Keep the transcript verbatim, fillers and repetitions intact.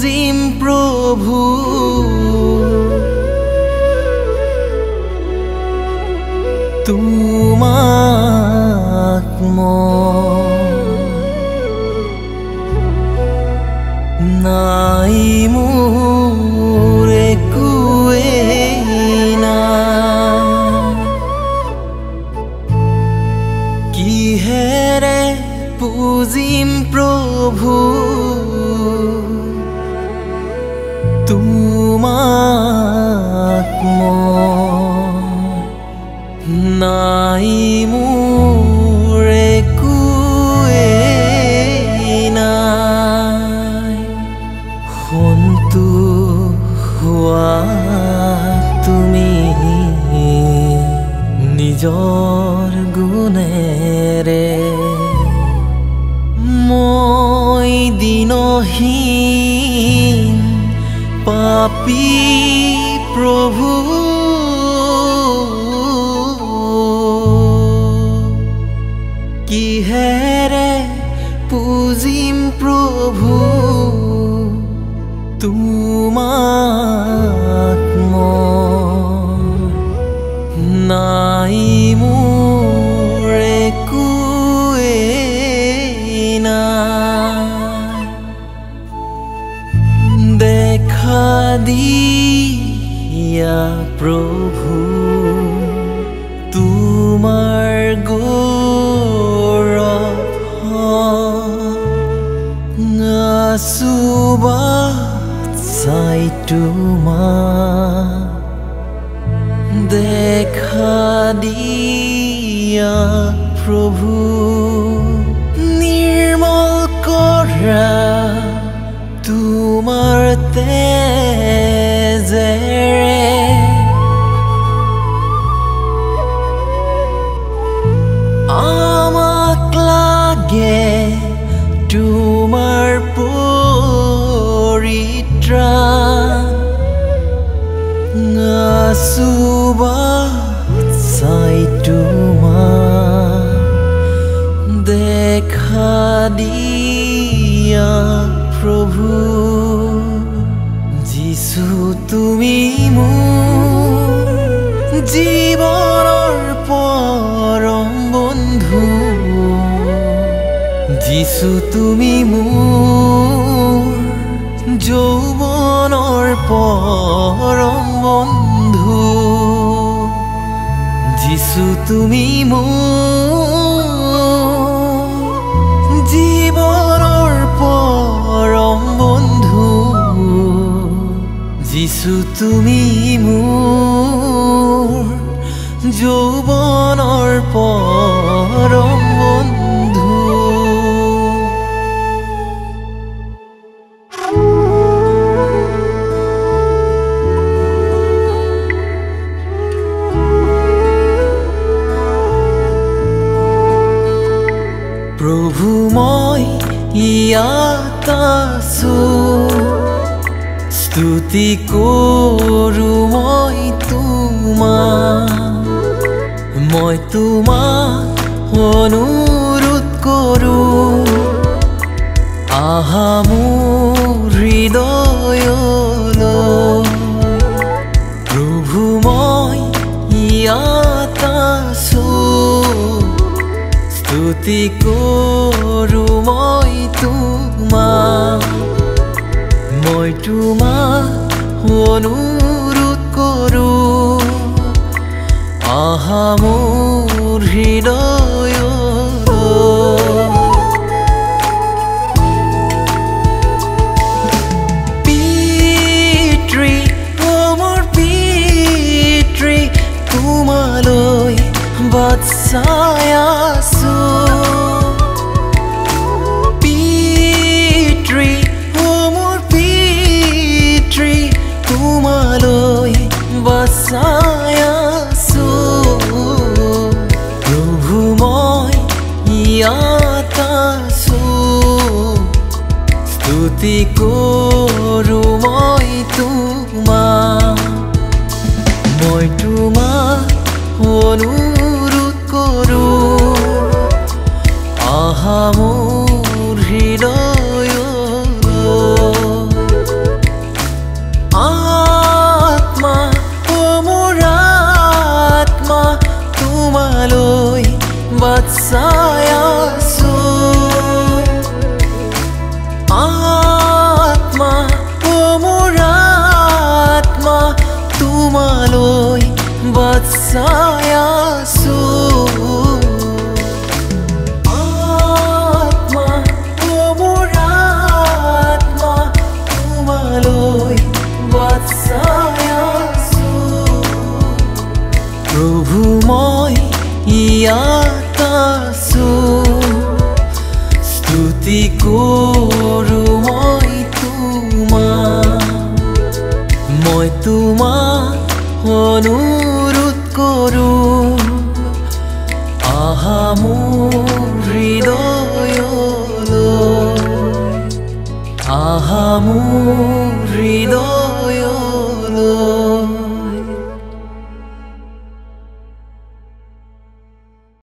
পুজিম প্ৰভু তোমাক নাই মোৰ একোৱেই নাই কিহেৰে পুজিম প্ৰভু তোমাক নাই মোৰ একোৱেই নাই সন্তোষ হোৱা তুমি নিজৰ গুণেৰে মই দিনহীন পাপী প্ৰভু কিহেৰে পুজিম প্ৰভু তোমাক নাই মোৰ একোৱেই নাই দেখা দিয়া প্ৰভু তোমাৰ গৌৰৱ আচুবাত চাই তোমাক দেখা দিয়া প্ৰভু নিৰ্মল কৰা তোমাৰ তেজেৰে আমাক লাগে তোমাৰ পৰিত্ৰাণ আচুবাত চাই তোমাক দেখা দিয়া প্ৰভু যিছু তুমি মোৰ জীৱনৰ পৰম বন্ধু যিছু তুমি মোৰ যৌৱনৰ পৰম বন্ধু যিছু তুমি মোৰ জীৱনৰ পৰম বন্ধু যিছু তুমি মোৰ যৌৱনৰ পৰম বন্ধু প্ৰভু মই ইয়াত আছোঁ স্তুতি কৰোঁ মই তোমাক মই তোমাক অনুৰোধ কৰোঁ আহা মোৰ হৃদয়লৈ প্ৰভু মই ইয়াত আছোঁ স্তুতি কৰোঁ মই তোমাক মই তোমাক অনুৰোধ কৰোঁ আহা মোৰ হৃদয়লৈ পিতৃ অ মোৰ পিতৃ তোমালৈ বাট চাই আছোঁ পিতৃ অ মোৰ পিতৃ তোমালৈ বাট চাই আছোঁ প্ৰভু মই ইয়াত আছোঁ স্তুতি কৰোঁ মই তোমাক মই তোমাক অনুৰোধ কৰোঁ আহা মোৰ হৃদয়লৈ তোমালৈ বাছাই আছো আত্মা ও মোৰ আত্মা তোমালৈ বাছাই আছো প্ৰভু মই ইয়াত আছো স্তুতি কৰো